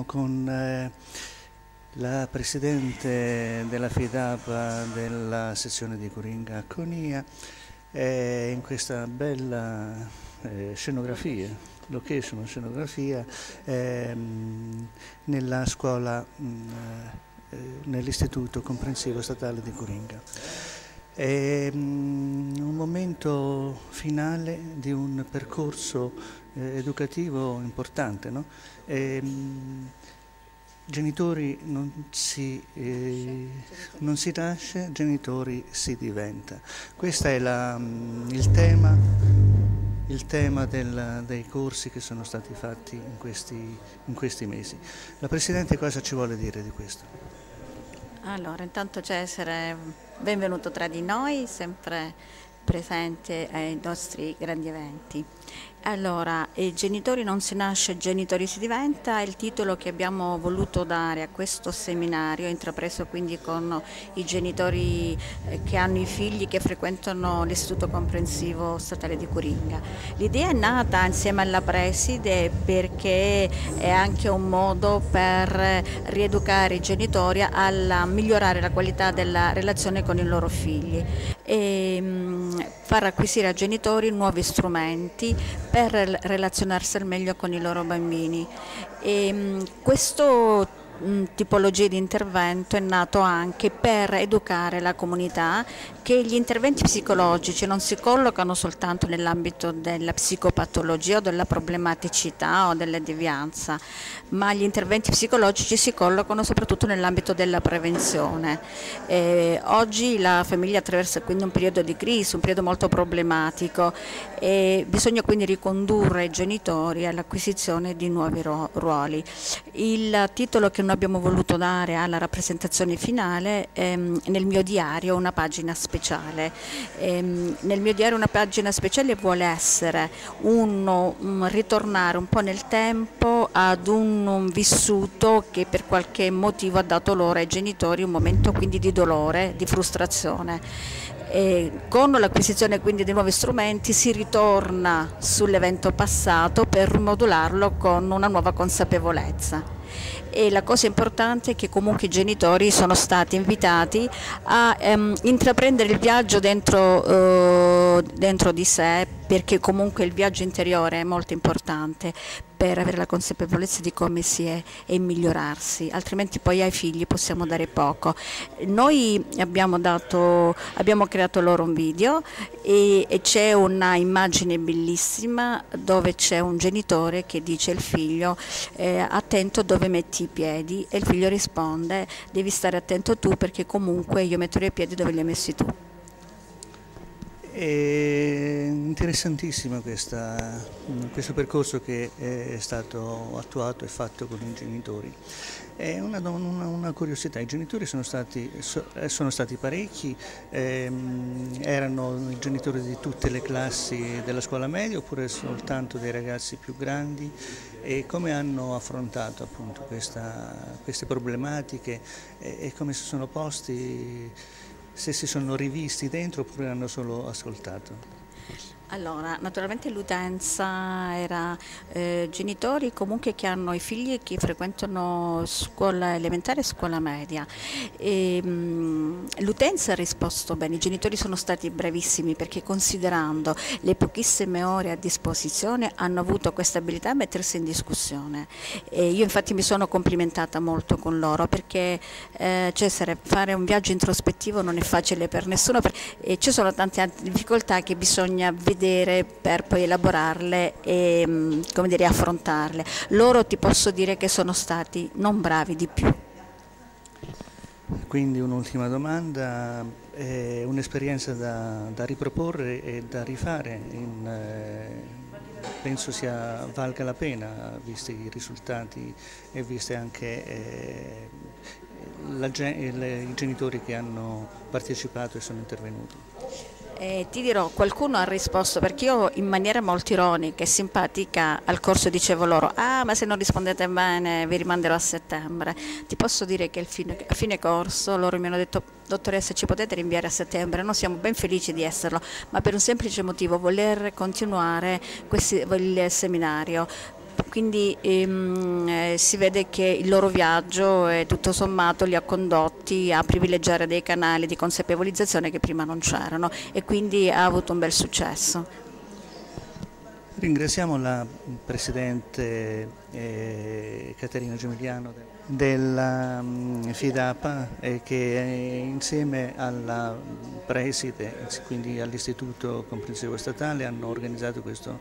con la Presidente della FIDAPA della sezione di Coringa Conia in questa bella scenografia, location scenografia nella scuola, nell'Istituto Comprensivo Statale di Coringa. È un momento finale di un percorso educativo importante, no? Genitori non si nasce, genitori si diventa. Questo è il tema dei corsi che sono stati fatti in questi mesi. La Presidente cosa ci vuole dire di questo? Allora, intanto Cesare, benvenuto tra di noi, sempre presente ai nostri grandi eventi. Allora, genitori non si nasce, genitori si diventa, è il titolo che abbiamo voluto dare a questo seminario, intrapreso quindi con i genitori che hanno i figli che frequentano l'Istituto Comprensivo Statale di Coringa. L'idea è nata insieme alla preside perché è anche un modo per rieducare i genitori a migliorare la qualità della relazione con i loro figli e far acquisire ai genitori nuovi strumenti per relazionarsi al meglio con i loro bambini. Questo tipologia di intervento è nato anche per educare la comunità che gli interventi psicologici non si collocano soltanto nell'ambito della psicopatologia o della problematicità o della devianza, ma gli interventi psicologici si collocano soprattutto nell'ambito della prevenzione. Oggi la famiglia attraversa quindi un periodo di crisi, un periodo molto problematico e bisogna quindi ricondurre i genitori all'acquisizione di nuovi ruoli. Il titolo che noi abbiamo voluto dare alla rappresentazione finale è nel mio diario una pagina speciale. Nel mio diario una pagina speciale vuole essere ritornare un po' nel tempo ad un vissuto che per qualche motivo ha dato loro ai genitori un momento quindi di dolore, di frustrazione. Con l'acquisizione quindi di nuovi strumenti si ritorna sull'evento passato per rimodularlo con una nuova consapevolezza. E la cosa importante è che comunque i genitori sono stati invitati a intraprendere il viaggio dentro di sé, perché comunque il viaggio interiore è molto importante per avere la consapevolezza di come si è e migliorarsi, altrimenti poi ai figli possiamo dare poco. Noi abbiamo creato loro un video e c'è una immagine bellissima dove c'è un genitore che dice al figlio attento dove metti i piedi, e il figlio risponde devi stare attento tu perché comunque io metterò i piedi dove li hai messi tu. È interessantissimo questo percorso che è stato attuato e fatto con i genitori. È una curiosità, i genitori sono stati parecchi, erano i genitori di tutte le classi della scuola media oppure soltanto dei ragazzi più grandi, e come hanno affrontato appunto queste problematiche e come si sono posti, se si sono rivisti dentro oppure hanno solo ascoltato? Allora, naturalmente l'utenza era genitori comunque che hanno i figli che frequentano scuola elementare e scuola media. L'utenza ha risposto bene, i genitori sono stati bravissimi perché considerando le pochissime ore a disposizione hanno avuto questa abilità a mettersi in discussione. Io infatti mi sono complimentata molto con loro perché Cesare, fare un viaggio introspettivo non è facile per nessuno e ci sono tante altre difficoltà che bisogna vedere per poi elaborarle e come dire, affrontarle. Loro ti posso dire che sono stati non bravi di più. Quindi un'ultima domanda, è un'esperienza da riproporre e da rifare, penso valga la pena, visti i risultati e viste anche i genitori che hanno partecipato e sono intervenuti. Ti dirò, qualcuno ha risposto, perché io in maniera molto ironica e simpatica al corso dicevo loro ma se non rispondete bene vi rimanderò a settembre. Ti posso dire che a fine corso loro mi hanno detto dottoressa ci potete rinviare a settembre, noi siamo ben felici di esserlo, ma per un semplice motivo, voler continuare il seminario. quindi si vede che il loro viaggio tutto sommato li ha condotti a privilegiare dei canali di consapevolizzazione che prima non c'erano e quindi ha avuto un bel successo. Ringraziamo la Presidente Caterina Gemiliano della FIDAPA che insieme alla Preside, quindi all'Istituto Comprensivo Statale, hanno organizzato questo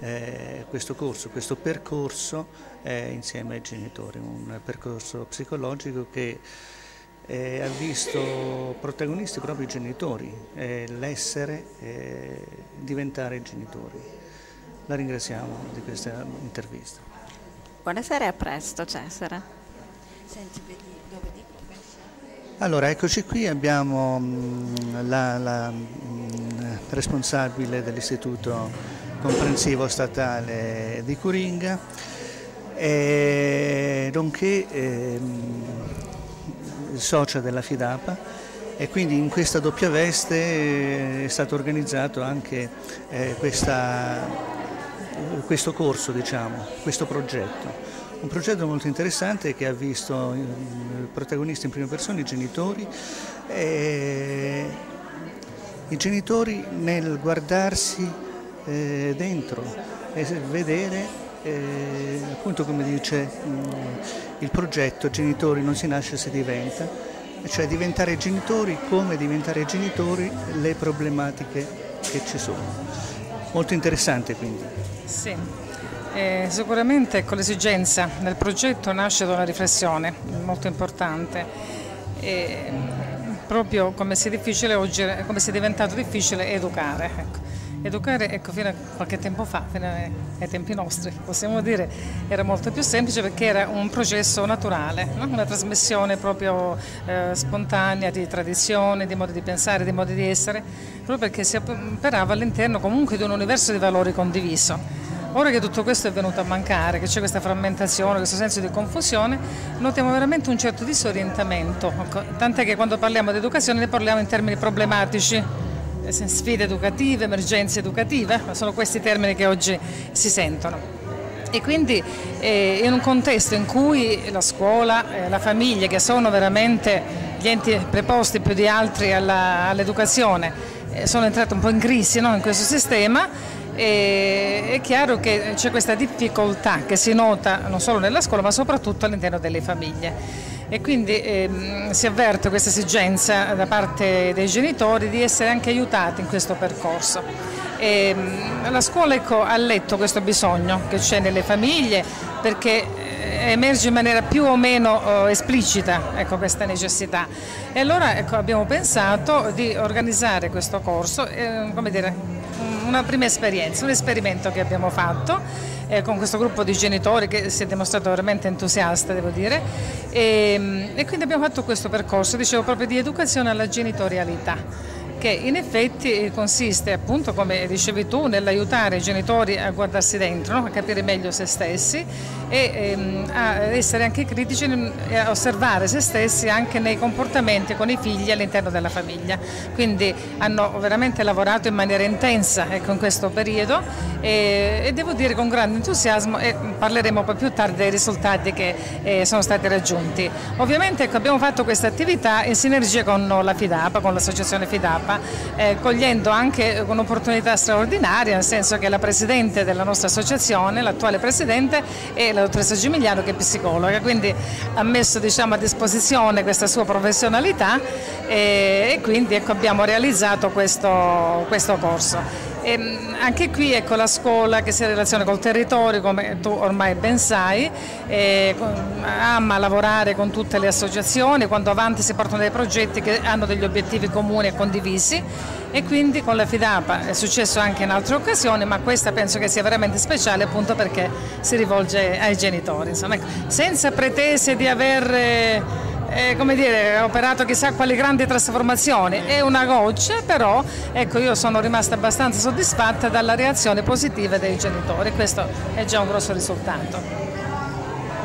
percorso insieme ai genitori, un percorso psicologico che ha visto protagonisti proprio i genitori, l'essere, diventare genitori. La ringraziamo di questa intervista. Buonasera e a presto, Cesare. Allora, eccoci qui, abbiamo la responsabile dell'Istituto Comprensivo Statale di Curinga, nonché socia della FIDAPA. E quindi in questa doppia veste è stato organizzato anche questo corso, diciamo, questo progetto. Un progetto molto interessante che ha visto protagonisti in prima persona i genitori nel guardarsi dentro e vedere, appunto come dice il progetto, genitori non si nasce, si diventa, cioè diventare genitori, come diventare genitori, le problematiche che ci sono. Molto interessante quindi. Sì, sicuramente l'esigenza del progetto nasce da una riflessione molto importante, proprio come sia difficile oggi, come sia diventato difficile educare. Ecco. Educare, fino a qualche tempo fa, fino ai tempi nostri, possiamo dire, era molto più semplice perché era un processo naturale, no? Una trasmissione proprio spontanea di tradizioni, di modi di pensare, di modi di essere, proprio perché si operava all'interno comunque di un universo di valori condiviso. Ora che tutto questo è venuto a mancare, che c'è questa frammentazione, questo senso di confusione, notiamo veramente un certo disorientamento, tant'è che quando parliamo di educazione ne parliamo in termini problematici. Sfide educative, emergenze educative, sono questi termini che oggi si sentono. E quindi in un contesto in cui la scuola, la famiglia, che sono veramente gli enti preposti più di altri all'educazione, sono entrati un po' in crisi, no? In questo sistema, è chiaro che c'è questa difficoltà che si nota non solo nella scuola ma soprattutto all'interno delle famiglie. E quindi si avverte questa esigenza da parte dei genitori di essere anche aiutati in questo percorso. La scuola ha letto questo bisogno che c'è nelle famiglie perché emerge in maniera più o meno esplicita, questa necessità. E allora abbiamo pensato di organizzare questo corso, come dire, una prima esperienza, un esperimento che abbiamo fatto con questo gruppo di genitori che si è dimostrato veramente entusiasta, devo dire, e quindi abbiamo fatto questo percorso, dicevo, proprio di educazione alla genitorialità, che in effetti consiste, appunto, come dicevi tu, nell'aiutare i genitori a guardarsi dentro, no? A capire meglio se stessi e a essere anche critici e a osservare se stessi anche nei comportamenti con i figli all'interno della famiglia. Quindi hanno veramente lavorato in maniera intensa in questo periodo e devo dire con grande entusiasmo, e parleremo poi più tardi dei risultati che sono stati raggiunti. Ovviamente abbiamo fatto questa attività in sinergia con la FIDAPA, con l'associazione FIDAPA, cogliendo anche un'opportunità straordinaria, nel senso che la Presidente della nostra associazione, l'attuale Presidente, è la dottoressa Gemiliano, che è psicologa, quindi ha messo, diciamo, a disposizione questa sua professionalità e quindi abbiamo realizzato questo corso. Anche qui la scuola, che si relaziona col territorio, come tu ormai ben sai, ama lavorare con tutte le associazioni, quando avanti si portano dei progetti che hanno degli obiettivi comuni e condivisi, e quindi con la FIDAPA è successo anche in altre occasioni, ma questa penso che sia veramente speciale, appunto perché si rivolge ai genitori, insomma, senza pretese di aver come dire, operato chissà quali grandi trasformazioni. È una goccia, però io sono rimasta abbastanza soddisfatta dalla reazione positiva dei genitori, questo è già un grosso risultato.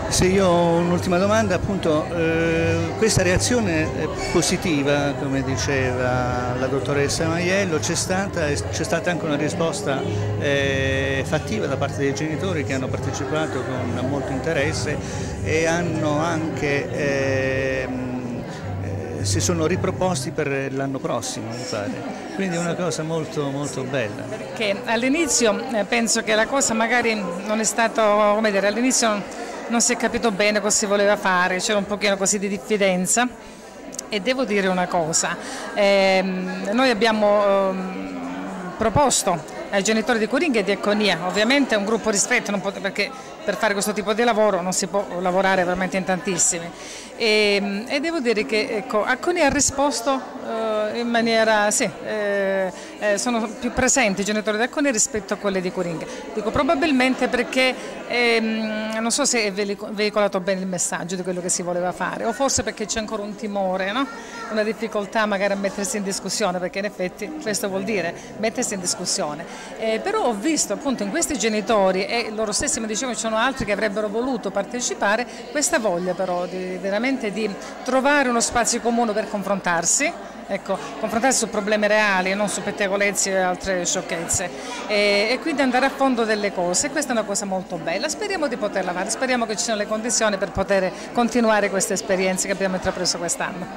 Se io ho un'ultima domanda, appunto, questa reazione positiva, come diceva la dottoressa Maiello, c'è stata anche una risposta fattiva da parte dei genitori che hanno partecipato con molto interesse e hanno anche si sono riproposti per l'anno prossimo, mi pare. Quindi è una cosa molto, molto bella. Perché all'inizio penso che la cosa magari non è stato, come dire, all'inizio non si è capito bene cosa si voleva fare, c'era un pochino così di diffidenza e devo dire una cosa, noi abbiamo proposto ai genitori di Coringa e di Ecconia, ovviamente è un gruppo ristretto, perché per fare questo tipo di lavoro non si può lavorare veramente in tantissimi e devo dire che ecco, Ecconia ha risposto in maniera, sì, sono più presenti i genitori di Ecconia rispetto a quelli di Coringa. Dico probabilmente perché non so se è veicolato bene il messaggio di quello che si voleva fare o forse perché c'è ancora un timore, no? Una difficoltà magari a mettersi in discussione, perché in effetti questo vuol dire mettersi in discussione. Però ho visto appunto in questi genitori e loro stessi mi dicevano che ci sono altri che avrebbero voluto partecipare, questa voglia però veramente di trovare uno spazio comune per confrontarsi. Ecco, confrontarsi su problemi reali, non su pettegolezzi e altre sciocchezze e quindi andare a fondo delle cose. Questa è una cosa molto bella, speriamo di poterla fare, speriamo che ci siano le condizioni per poter continuare queste esperienze che abbiamo intrapreso quest'anno.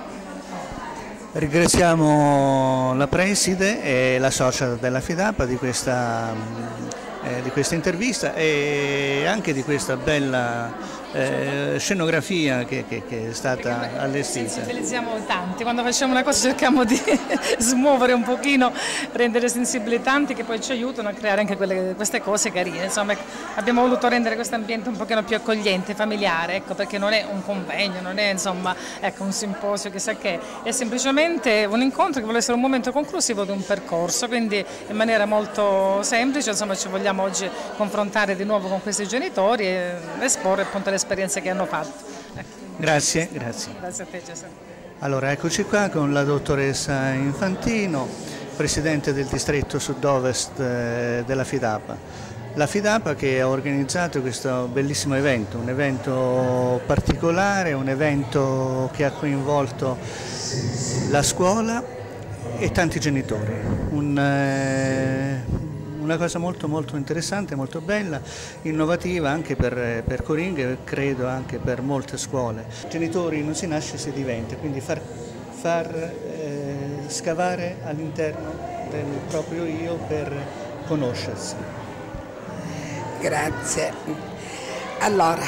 Ringraziamo la preside e la socia della FIDAPA di questa intervista e anche di questa bella scenografia che è stata allestita. Sensibilizziamo tanti, quando facciamo una cosa cerchiamo di smuovere un pochino, rendere sensibili tanti che poi ci aiutano a creare anche queste cose carine. Insomma, abbiamo voluto rendere questo ambiente un pochino più accogliente, familiare, ecco, perché non è un convegno, non è insomma, ecco, un simposio, chissà che, è semplicemente un incontro che vuole essere un momento conclusivo di un percorso, quindi in maniera molto semplice insomma, ci vogliamo oggi confrontare di nuovo con questi genitori e esporre appunto le esperienze che hanno fatto. Grazie, grazie. Grazie a te Cesare. Allora eccoci qua con la dottoressa Infantino, presidente del distretto sud-ovest della FIDAPA. La FIDAPA che ha organizzato questo bellissimo evento, un evento particolare, un evento che ha coinvolto la scuola e tanti genitori. Una cosa molto molto interessante, molto bella, innovativa anche per Coringa e credo anche per molte scuole. Genitori non si nasce, si diventa, quindi far scavare all'interno del proprio io per conoscersi. Grazie. Allora,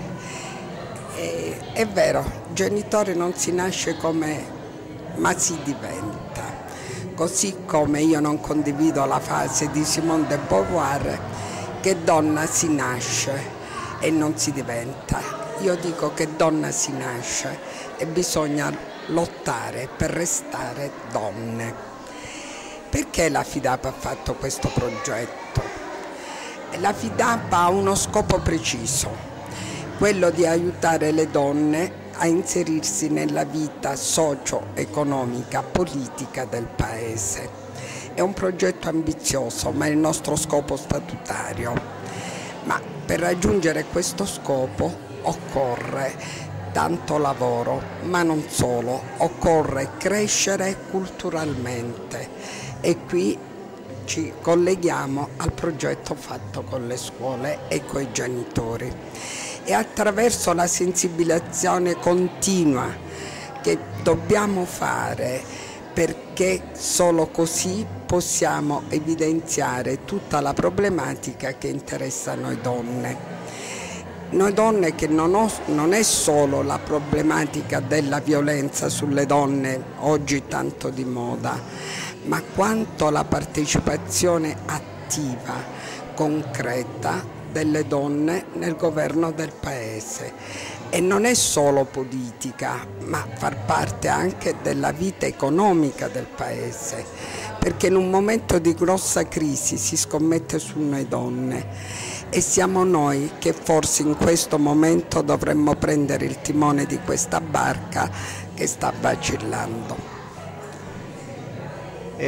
è vero, genitori non si nasce ma si diventa. Così come io non condivido la frase di Simone de Beauvoir che donna si nasce e non si diventa. Io dico che donna si nasce e bisogna lottare per restare donne. Perché la FIDAPA ha fatto questo progetto? La FIDAPA ha uno scopo preciso, quello di aiutare le donne a inserirsi nella vita socio-economica, politica del Paese. È un progetto ambizioso, ma è il nostro scopo statutario. Ma per raggiungere questo scopo occorre tanto lavoro, ma non solo, occorre crescere culturalmente e qui ci colleghiamo al progetto fatto con le scuole e con i genitori. E attraverso la sensibilizzazione continua che dobbiamo fare, perché solo così possiamo evidenziare tutta la problematica che interessa noi donne. Noi donne che non è solo la problematica della violenza sulle donne, oggi tanto di moda, ma quanto la partecipazione attiva, concreta, delle donne nel governo del Paese. E non è solo politica, ma far parte anche della vita economica del Paese, perché in un momento di grossa crisi si scommette su noi donne e siamo noi che forse in questo momento dovremmo prendere il timone di questa barca che sta vacillando.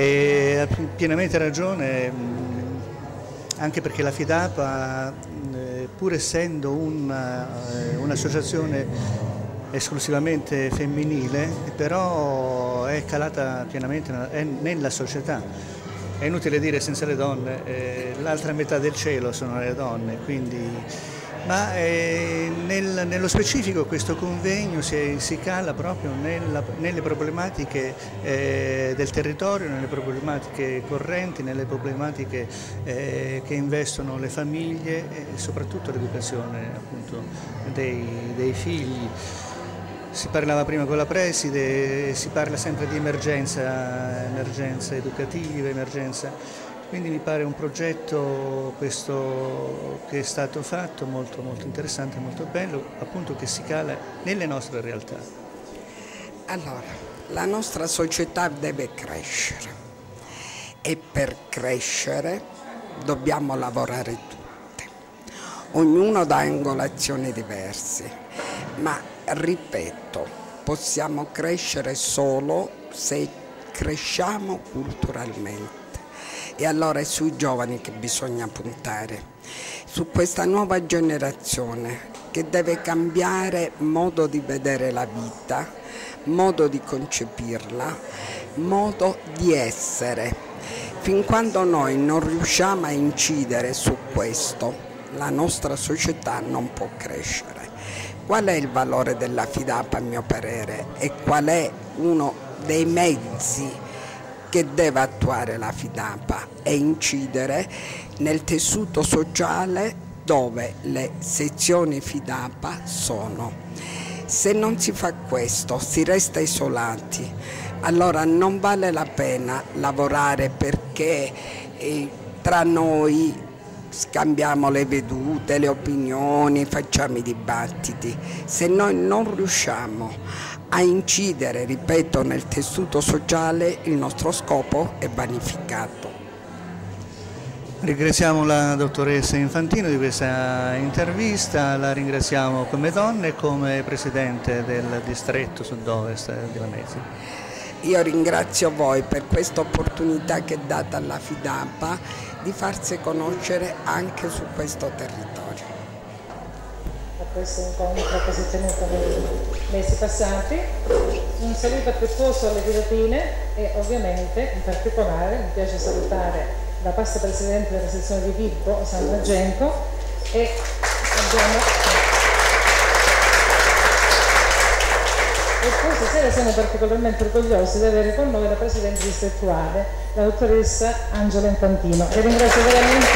Ha pienamente ragione. Anche perché la FIDAPA pur essendo un'associazione esclusivamente femminile, però è calata pienamente nella società. È inutile dire senza le donne, l'altra metà del cielo sono le donne, quindi... Ma nello specifico questo convegno si cala proprio nelle problematiche del territorio, nelle problematiche correnti, nelle problematiche che investono le famiglie e soprattutto l'educazione appunto dei figli. Si parlava prima con la preside, si parla sempre di emergenza educativa, emergenza. Quindi mi pare un progetto questo che è stato fatto molto, molto interessante, molto bello, appunto che si cala nelle nostre realtà. Allora, la nostra società deve crescere e per crescere dobbiamo lavorare tutte. Ognuno da angolazioni diverse, ma ripeto, possiamo crescere solo se cresciamo culturalmente. E allora è sui giovani che bisogna puntare, su questa nuova generazione che deve cambiare modo di vedere la vita, modo di concepirla, modo di essere. Fin quando noi non riusciamo a incidere su questo, la nostra società non può crescere. Qual è il valore della FIDAPA a mio parere e qual è uno dei mezzi che deve attuare la FIDAPA e incidere nel tessuto sociale dove le sezioni FIDAPA sono. Se non si fa questo, si resta isolati, allora non vale la pena lavorare perché tra noi scambiamo le vedute, le opinioni, facciamo i dibattiti. Se noi non riusciamo a incidere, ripeto, nel tessuto sociale, il nostro scopo è vanificato. Ringraziamo la dottoressa Infantino di questa intervista, la ringraziamo come donna e come presidente del distretto sud-ovest di Lamezia. Io ringrazio voi per questa opportunità che è data alla FIDAPA di farsi conoscere anche su questo territorio. A questo incontro che si è tenuto nei mesi passati, un saluto affettuoso alle fidapine e ovviamente in particolare mi piace salutare la pasta presidente della sezione di Vibo, Sandra Genco, e poi stasera siamo particolarmente orgogliosi di avere con noi la presidente distrettuale, la dottoressa Angela Infantino, e ringrazio veramente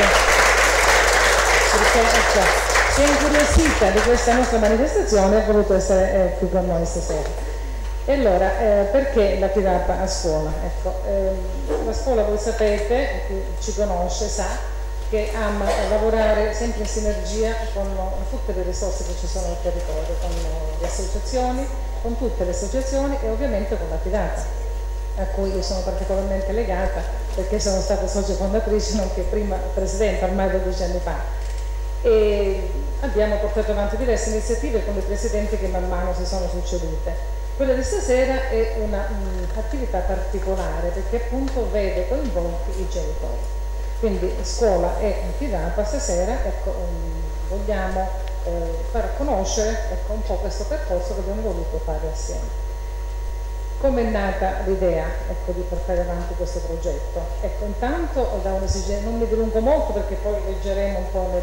perché si è incuriosita di questa nostra manifestazione e ha voluto essere qui con noi stasera. E allora, perché la FIDAPA a scuola? Ecco, la scuola, voi sapete, chi ci conosce sa che ama lavorare sempre in sinergia con tutte le risorse che ci sono nel territorio, con le associazioni, con tutte le associazioni e ovviamente con la FIDAPA, a cui io sono particolarmente legata perché sono stata socia fondatrice, nonché prima presidente ormai 12 anni fa. E abbiamo portato avanti diverse iniziative con le presidenti che man mano si sono succedute. Quella di stasera è un'attività particolare perché appunto vede coinvolti i genitori. Quindi scuola e FIDAPA stasera ecco, vogliamo far conoscere ecco, un po' questo percorso che abbiamo voluto fare assieme. Come è nata l'idea ecco, di portare avanti questo progetto? Ecco, intanto da un'esigenza, non mi dilungo molto perché poi leggeremo un po'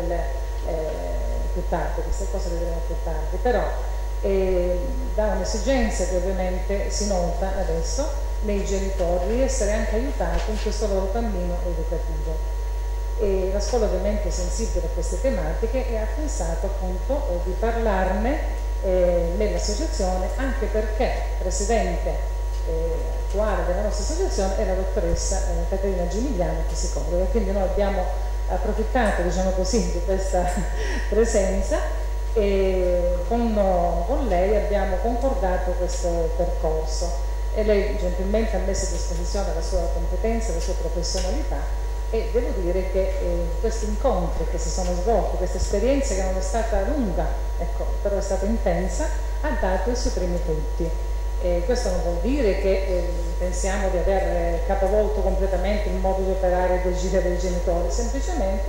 più tardi, queste cose le vedremo più tardi, però da un'esigenza che ovviamente si nota adesso nei genitori di essere anche aiutati in questo loro cammino educativo. E la scuola ovviamente è sensibile a queste tematiche e ha pensato appunto di parlarne nell'associazione, anche perché presidente attuale della nostra associazione è la dottoressa Caterina Gimigliano psicologa, quindi noi abbiamo approfittato diciamo così di questa presenza e con lei abbiamo concordato questo percorso e lei gentilmente ha messo a disposizione la sua competenza, la sua professionalità e devo dire che questi incontri che si sono svolti, questa esperienza che non è stata lunga, ecco, però è stata intensa, ha dato i suoi primi frutti. Questo non vuol dire che pensiamo di aver capovolto completamente il modo di operare e di agire dei genitori, semplicemente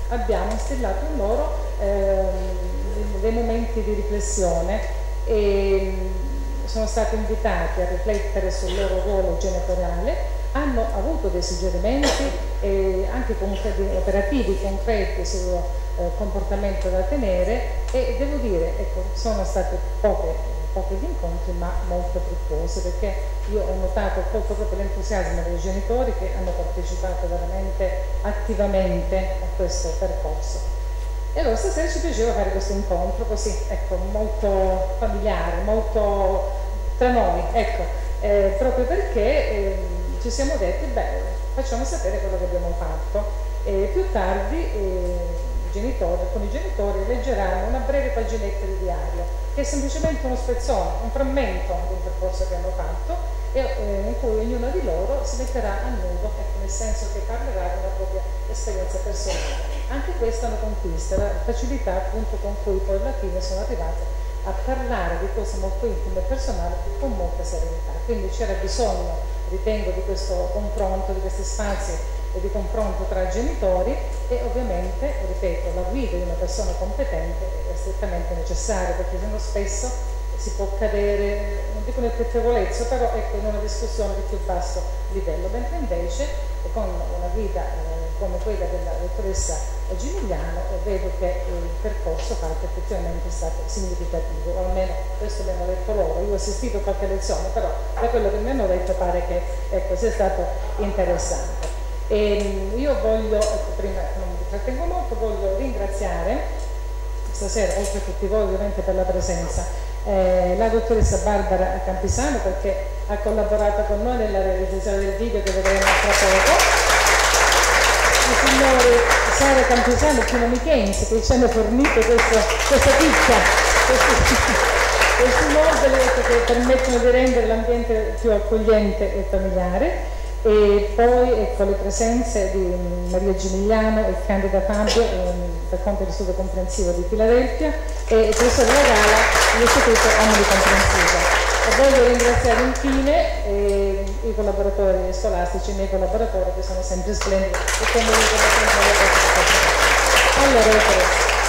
abbiamo instillato in loro dei momenti di riflessione e sono stati invitati a riflettere sul loro ruolo genitoriale, hanno avuto dei suggerimenti anche operativi concreti sul comportamento da tenere e devo dire, ecco, sono state pochi gli incontri ma molto fruttuosi, perché io ho notato proprio l'entusiasmo dei genitori che hanno partecipato veramente attivamente a questo percorso. E allora stasera ci piaceva fare questo incontro così, ecco, molto familiare, molto tra noi, ecco, proprio perché ci siamo detti, beh, facciamo sapere quello che abbiamo fatto. Più tardi alcuni genitori leggeranno una breve paginetta di diario, che è semplicemente uno spezzone, un frammento di un percorso che hanno fatto in cui ognuno di loro si metterà a nudo, ecco, nel senso che parlerà della propria esperienza personale. Anche questa è una conquista, la facilità appunto con cui poi alla fine sono arrivate a parlare di cose molto intime e personali con molta serenità. Quindi c'era bisogno, ritengo, di questo confronto, di questi spazi di confronto tra genitori e ovviamente, ripeto, la guida di una persona competente è strettamente necessaria, perché sennò spesso si può cadere, non dico nel pettegolezzo, però ecco, in una discussione di più basso livello, mentre invece con una guida come quella della dottoressa Gimigliano vedo che il percorso fatto effettivamente è stato significativo, o almeno questo mi hanno detto loro. Io ho assistito a qualche lezione, però da quello che mi hanno detto pare che, ecco, sia stato interessante. Io voglio, prima non mi trattengo molto, voglio ringraziare stasera, oltre a tutti voi ovviamente per la presenza, la dottoressa Barbara Campisano, perché ha collaborato con noi nella realizzazione del video che vedremo tra poco, i signori Sara Campisano e Pino Michenzi che ci hanno fornito questa pizza, questi mobili che permettono di rendere l'ambiente più accogliente e familiare. E poi ecco le presenze di Maria Gimigliano e Candida Fabio per conto dell'Istituto Comprensivo di Filadelfia e il professore Regala dell'Istituto Omni Comprensivo. E voglio ringraziare infine i collaboratori scolastici, i miei collaboratori che sono sempre splendidi e che mi aiutano sempre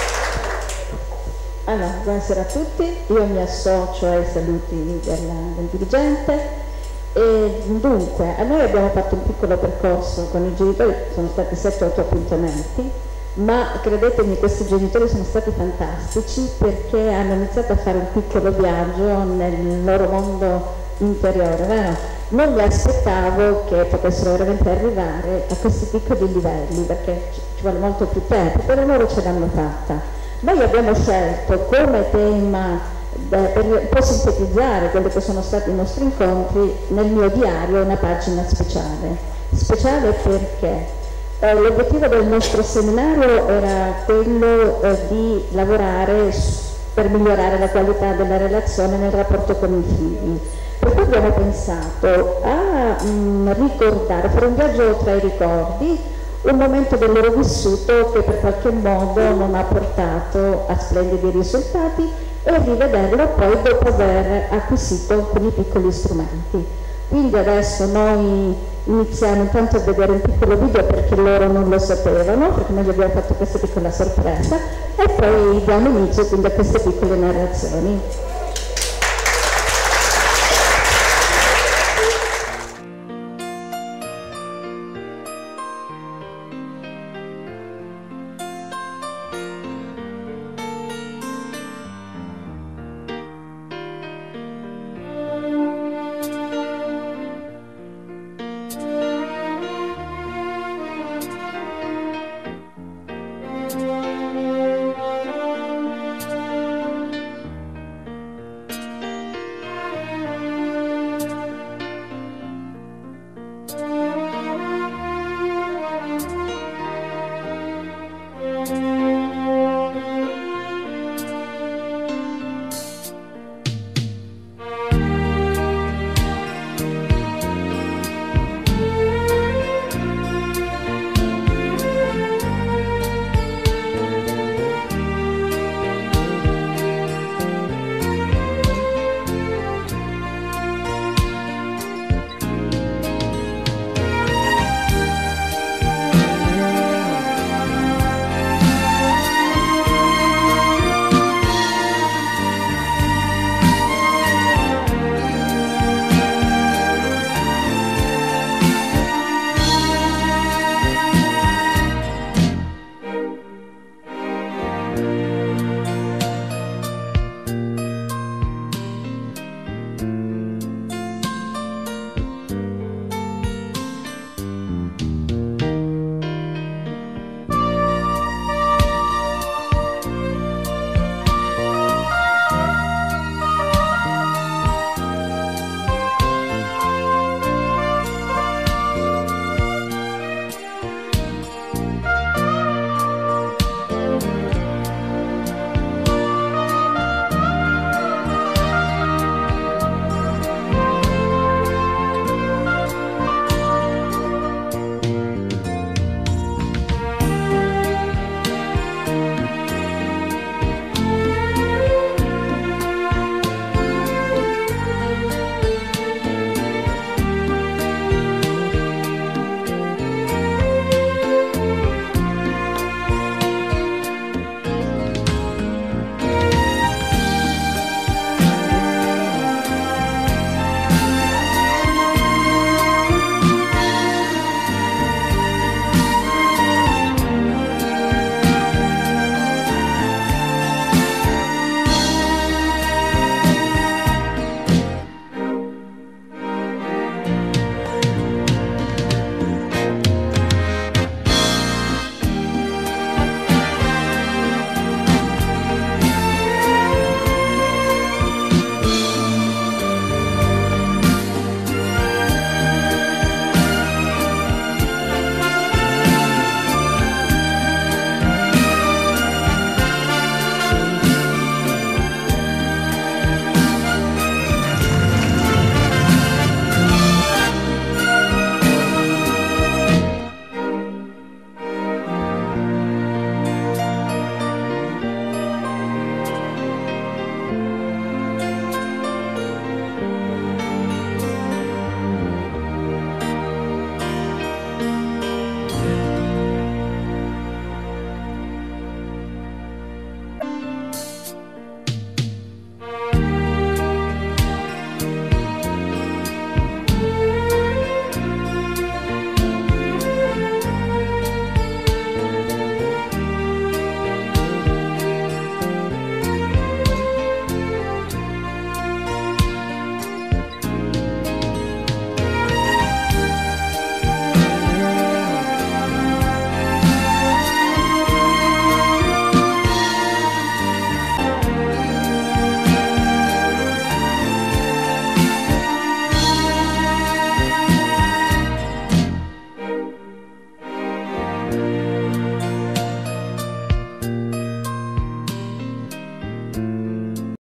a Allora, buonasera a tutti, io mi associo ai saluti del dirigente. E dunque, a noi abbiamo fatto un piccolo percorso con i genitori, sono stati 7-8 appuntamenti, ma credetemi questi genitori sono stati fantastici perché hanno iniziato a fare un piccolo viaggio nel loro mondo interiore, vero? Non mi aspettavo che potessero veramente arrivare a questi piccoli livelli perché ci vuole molto più tempo, però loro ce l'hanno fatta. Noi abbiamo scelto come tema per un po' sintetizzare quelli che sono stati i nostri incontri nel mio diario una pagina speciale perché l'obiettivo del nostro seminario era quello di lavorare per migliorare la qualità della relazione nel rapporto con i figli, per cui abbiamo pensato a ricordare, fare un viaggio tra i ricordi, un momento del loro vissuto che per qualche modo non ha portato a splendidi risultati e rivederlo poi dopo aver acquisito alcuni piccoli strumenti. Quindi adesso noi iniziamo intanto a vedere un piccolo video perché loro non lo sapevano, perché noi gli abbiamo fatto questa piccola sorpresa e poi diamo inizio quindi a queste piccole narrazioni.